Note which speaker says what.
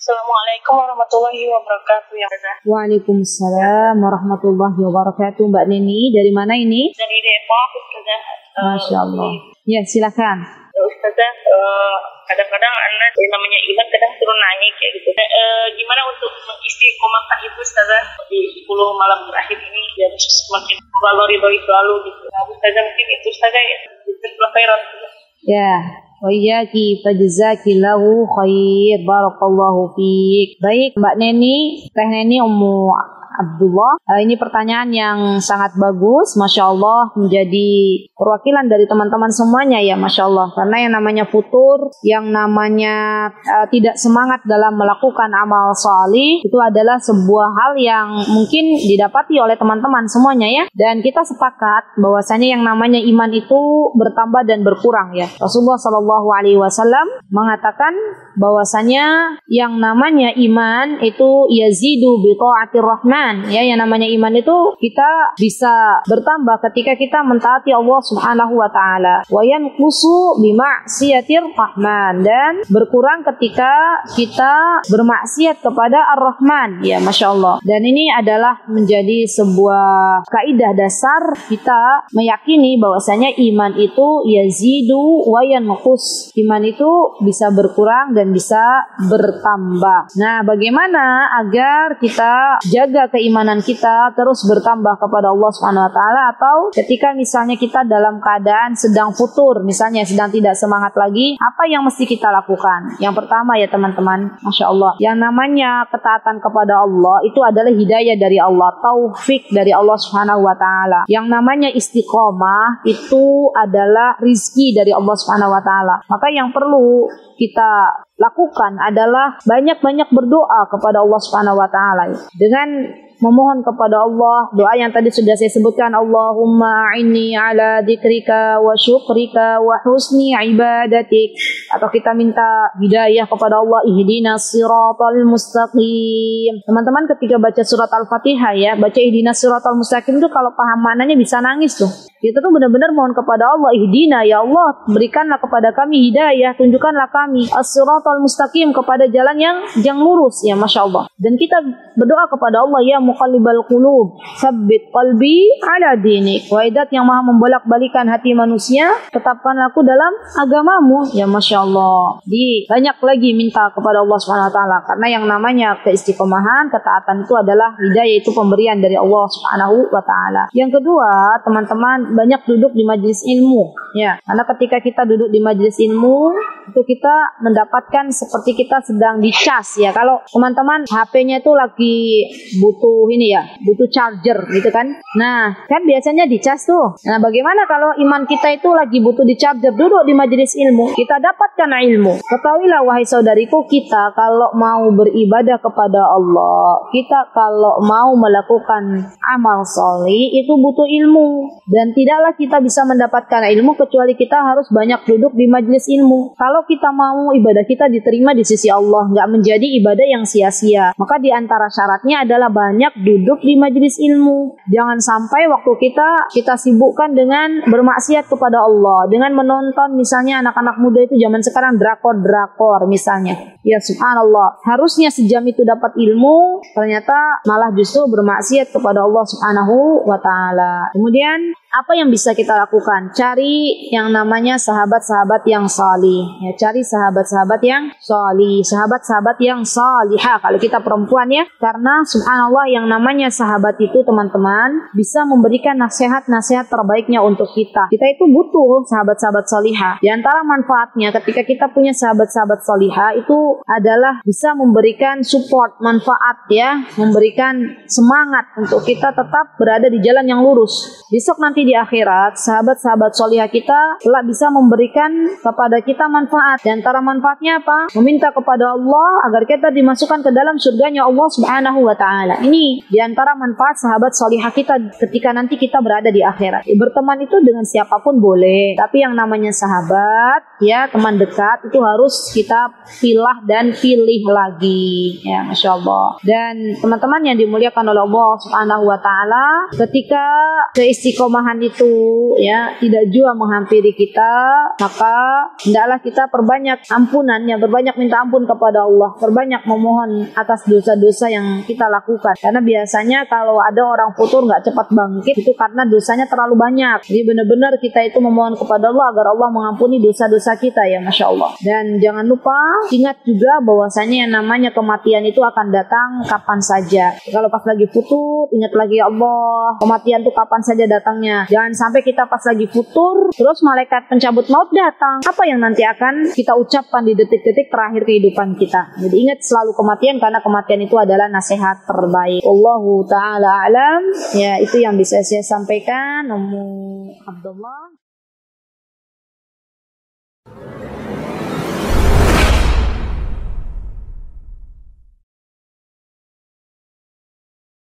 Speaker 1: Assalamualaikum warahmatullahi wabarakatuh ya Ustazah.
Speaker 2: Waalaikumsalam warahmatullahi wabarakatuh. Mbak Neni, dari mana ini?
Speaker 1: Dari Depok Ustazah.
Speaker 2: Masya Allah. Ya, silakan.
Speaker 1: Ustazah, kadang-kadang anak namanya iman kadang turun naik kayak gitu. Gimana untuk mengistiqomahkan itu Ustazah di 10 malam terakhir ini biar semakin ridhoi selalu gitu. Nah, Ustazah mungkin itu Ustazah ya. Jazakallahu khairan.
Speaker 2: Ya. Wa iyyaki fajazakillahu khair. Barakallahu fiik. Baik, Mbak Neni, Teh Neni Ummu Abdullah. Ini pertanyaan yang sangat bagus, Masya Allah, menjadi perwakilan dari teman-teman semuanya ya, Masya Allah. Karena yang namanya futur, yang namanya tidak semangat dalam melakukan amal salih, itu adalah sebuah hal yang mungkin didapati oleh teman-teman semuanya ya. Dan kita sepakat bahwasanya yang namanya iman itu bertambah dan berkurang ya. Rasulullah SAW mengatakan bahwasanya yang namanya iman itu yazidu bi ta'atir rahman. Ya, yang namanya iman itu kita bisa bertambah ketika kita mentaati Allah Subhanahu wa taala. Wa yanqusu bi ma'siyatir rahman, dan berkurang ketika kita bermaksiat kepada Ar-Rahman. Ya, Masya Allah. Dan ini adalah menjadi sebuah kaidah dasar kita meyakini bahwasanya iman itu yazidu wa yanqus. Iman itu bisa berkurang dan bisa bertambah. Nah, bagaimana agar kita jaga keimanan kita terus bertambah kepada Allah Subhanahu wa taala, atau ketika misalnya kita dalam keadaan sedang futur, misalnya sedang tidak semangat lagi, apa yang mesti kita lakukan? Yang pertama ya teman-teman, Masya Allah, yang namanya ketaatan kepada Allah itu adalah hidayah dari Allah, taufik dari Allah Subhanahu wa taala. Yang namanya istiqomah itu adalah rizki dari Allah Subhanahu wa taala. Maka yang perlu kita lakukan adalah banyak-banyak berdoa kepada Allah Subhanahu wa taala dengan memohon kepada Allah doa yang tadi sudah saya sebutkan, Allahumma a'inni ala dzikrika wa syukrika wa husni ibadatik, atau kita minta hidayah kepada Allah, ihdinas siratal mustaqim. Teman-teman ketika baca surat Al-Fatihah ya, baca ihdinas siratal mustaqim itu kalau paham maknanya bisa nangis tuh. Kita tuh benar-benar mohon kepada Allah, ihdina ya Allah, berikanlah kepada kami hidayah, tunjukkanlah kami as-siratal mustaqim, kepada jalan yang lurus ya, Masya Allah. Dan kita berdoa kepada Allah, ya muqallibal qulub tsabbit qalbi ala dinik. Waidat yang maha membolak-balikan hati manusia, tetapkanlah aku dalam agamamu ya, Masya Allah. Banyak lagi minta kepada Allah Subhanahu wa taala, karena yang namanya keistiqomahan, ketaatan itu adalah hidayah, itu pemberian dari Allah Subhanahu wa taala. Yang kedua, teman-teman, banyak duduk di majelis ilmu ya. Karena ketika kita duduk di majelis ilmu itu kita mendapatkan seperti kita sedang dicas ya. Kalau teman-teman HP-nya itu lagi butuh ini ya, butuh charger gitu kan. Nah, kan biasanya dicas tuh. Nah, bagaimana kalau iman kita itu lagi butuh di charger, duduk di majelis ilmu, kita dapatkan ilmu. Ketahuilah wahai saudariku, kita kalau mau beribadah kepada Allah, kita kalau mau melakukan amal sholih itu butuh ilmu. Dan tidaklah kita bisa mendapatkan ilmu kecuali kita harus banyak duduk di majelis ilmu. Kalau kita mau ibadah kita diterima di sisi Allah, nggak menjadi ibadah yang sia-sia, maka di antara syaratnya adalah banyak duduk di majelis ilmu. Jangan sampai waktu kita sibukkan dengan bermaksiat kepada Allah, dengan menonton misalnya anak-anak muda itu zaman sekarang drakor misalnya. Ya subhanallah, harusnya sejam itu dapat ilmu, ternyata malah justru bermaksiat kepada Allah Subhanahu wa taala. Kemudian apa yang bisa kita lakukan? Cari yang namanya sahabat-sahabat yang salih. Ya, cari sahabat-sahabat yang salih, sahabat-sahabat yang salihah kalau kita perempuan ya. Karena subhanallah yang namanya sahabat itu teman-teman bisa memberikan nasihat-nasihat terbaiknya untuk kita. Kita itu butuh sahabat-sahabat salihah. Di antara manfaatnya ketika kita punya sahabat-sahabat salihah itu adalah bisa memberikan support, manfaat ya, memberikan semangat untuk kita tetap berada di jalan yang lurus. Besok nanti di akhirat, sahabat-sahabat solihah kita telah bisa memberikan kepada kita manfaat. Di antara manfaatnya apa? Meminta kepada Allah agar kita dimasukkan ke dalam surganya Allah Subhanahu wa taala. Ini nih di antara manfaat sahabat solihah kita ketika nanti kita berada di akhirat. Berteman itu dengan siapapun boleh, tapi yang namanya sahabat, ya teman dekat itu harus kita pilah dan pilih lagi, ya Masya Allah. Dan teman-teman yang dimuliakan oleh Allah Subhanahu Wa Taala, ketika keistiqomahan itu ya tidak jua menghampiri kita, maka hendaklah kita perbanyak ampunan, ya berbanyak minta ampun kepada Allah, perbanyak memohon atas dosa-dosa yang kita lakukan. Karena biasanya kalau ada orang futur nggak cepat bangkit itu karena dosanya terlalu banyak. Jadi benar-benar kita itu memohon kepada Allah agar Allah mengampuni dosa-dosa kita, ya Masya Allah. Dan jangan lupa ingat juga bahwasanya yang namanya kematian itu akan datang kapan saja. Kalau pas lagi futur, ingat lagi ya Allah, kematian itu kapan saja datangnya. Jangan sampai kita pas lagi futur terus malaikat pencabut maut datang. Apa yang nanti akan kita ucapkan di detik-detik terakhir kehidupan kita. Jadi ingat selalu kematian, karena kematian itu adalah nasihat terbaik. Wallahu ta'ala alam. Ya, itu yang bisa saya sampaikan. Ummu Abdullah.